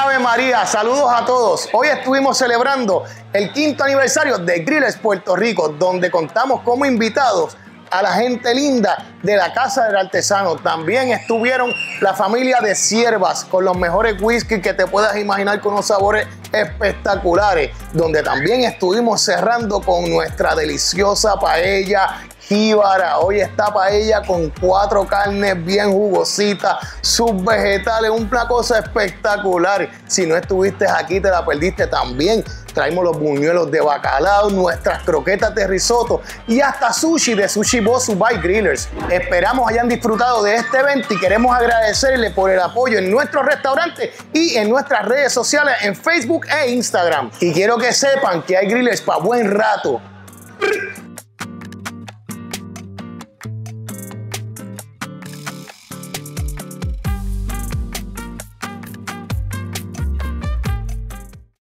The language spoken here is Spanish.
Ave María, saludos a todos. Hoy estuvimos celebrando el 5º aniversario de Grillers Puerto Rico, donde contamos como invitados a la gente linda de la Casa del Artesano. También estuvieron la familia de Siervas con los mejores whisky que te puedas imaginar, con unos sabores espectaculares, donde también estuvimos cerrando con nuestra deliciosa paella jíbara. Hoy esta paella con 4 carnes bien jugositas, sus vegetales, una cosa espectacular. Si no estuviste aquí, te la perdiste. También traemos los buñuelos de bacalao, nuestras croquetas de risotto y hasta sushi de Sushi Bosu by Grillers. Esperamos hayan disfrutado de este evento y queremos agradecerle por el apoyo en nuestro restaurante y en nuestras redes sociales en Facebook e Instagram. Y quiero que sepan que hay grillers para buen rato.